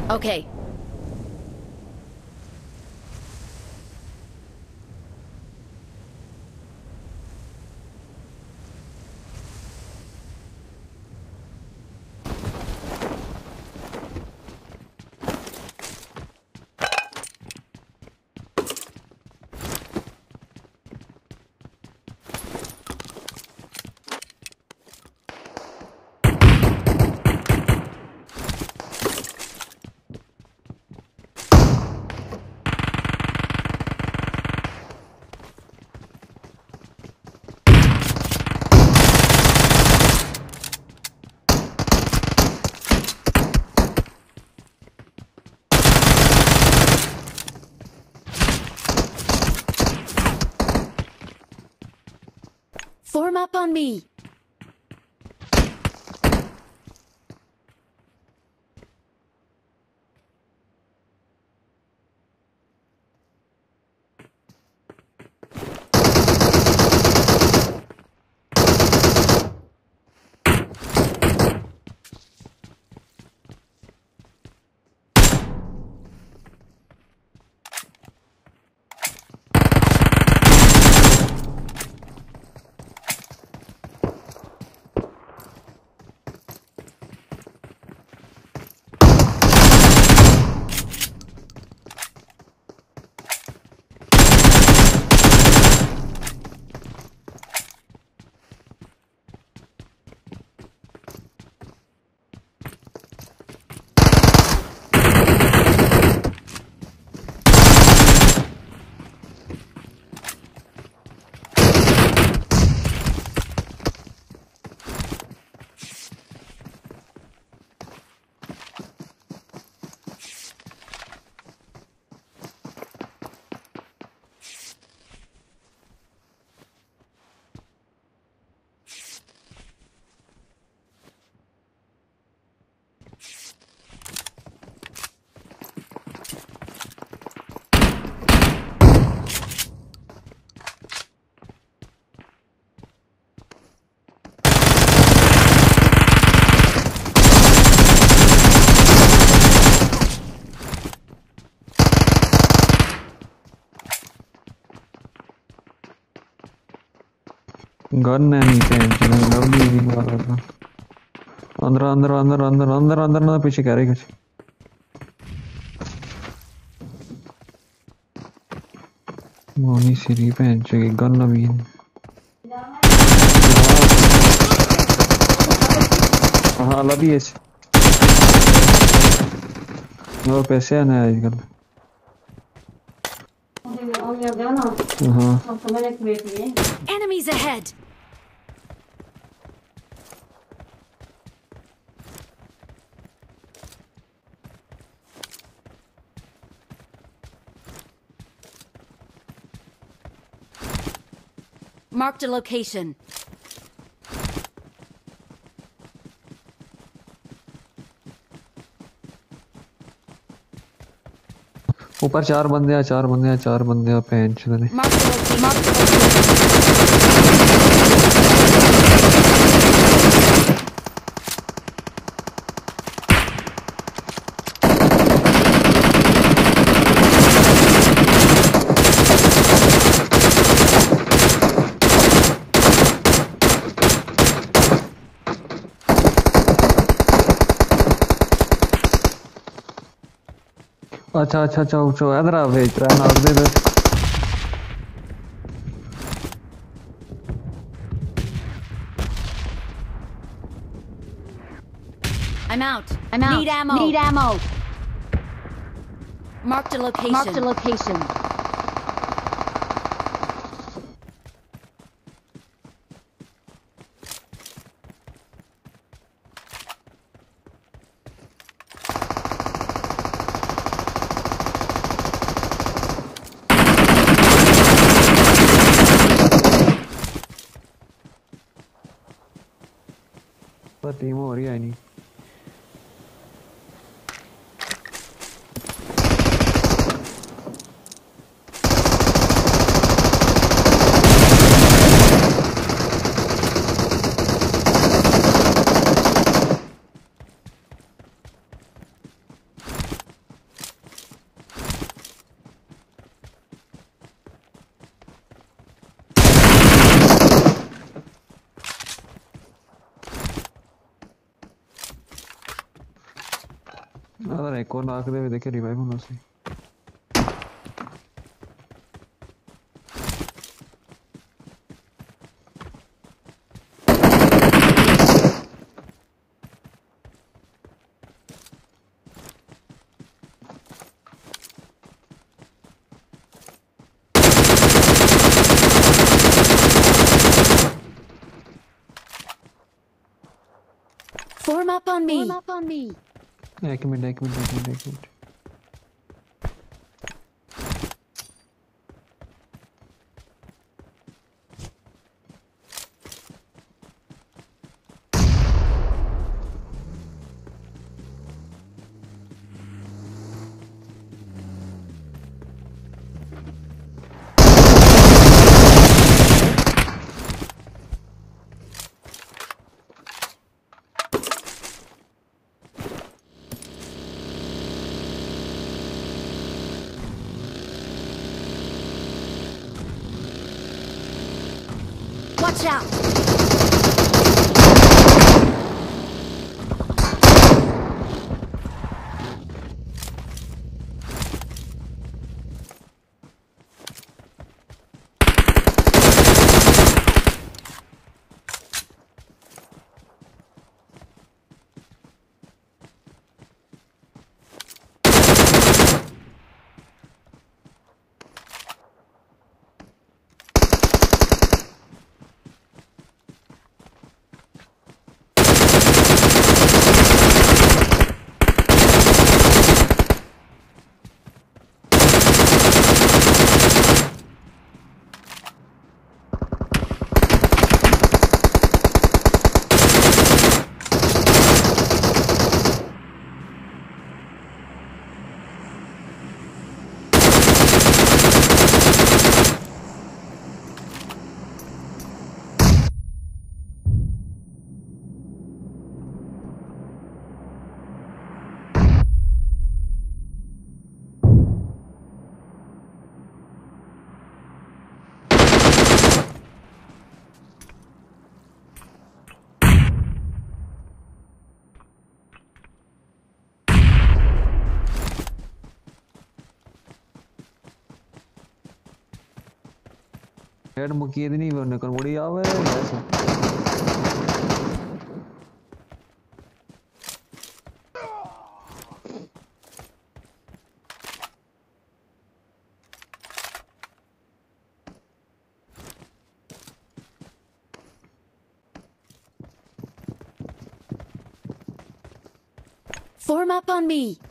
Okay. Form up on me. Gun है नीचे lovely भी मारा था अंदर अंदर अंदर अंदर अंदर अंदर ना पीछे कह रही कुछ मोनी सीरी पहन चुकी गन भी हाँ लवी है वो पैसे आने आजकल हाँ Enemies ahead. Marked a location. ऊपर चार बंदे हैं पहन चुके Marked a location. Marked a location. अच्छा अच्छा अच्छा इधर आ भेज रहा नाग दे दे I'm out. Need ammo. Need ammo. Marked a location. Marked a location. पर टीम हो रही है नहीं एक और नाक दे हुए देखे रिवाइव होना से Form up on me. एक मिनट Watch out. हेड मुकिए दी नहीं वरने कर मुड़ी आवे ऐसा Form up on me.